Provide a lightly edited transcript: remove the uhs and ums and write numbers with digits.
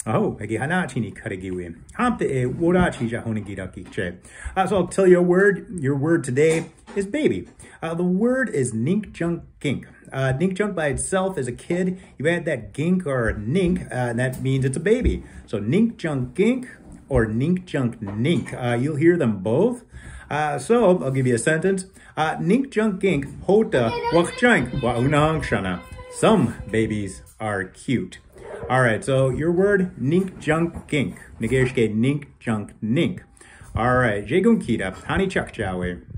Oh, agi hanachini karagiwe. Hamte e worachi jahonigiraki. So I'll tell you a word. Your word today is baby. The word is nink junk gink. Nink junk by itself is a kid. You add that gink or nink, and that means it's a baby. So nink junk gink or nink junk nink. You'll hear them both. So I'll give you a sentence. Nink junk gink hota wakjank wa unang shana. Some babies are cute. All right, so your word, nink junk gink. Negeshke nink junk nink. All right, Jegun kita, hani chak jawe.